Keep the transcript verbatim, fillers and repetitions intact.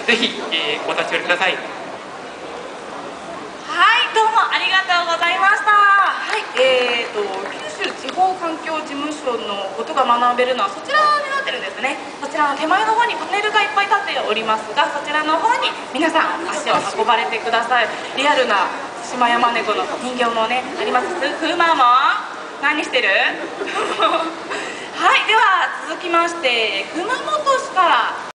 ぜひ、えー、お立ち寄りください。 はい、どうもありがとうございました。はい、えーと九州地方環境事務所のことが学べるのはそちらになってるんですね。そちらの手前の方にパネルがいっぱい立っておりますが、そちらの方に皆さん足を運ばれてください。リアルなツシマヤマネコの人形もねあります。クマも何してるはい、では続きまして熊本市から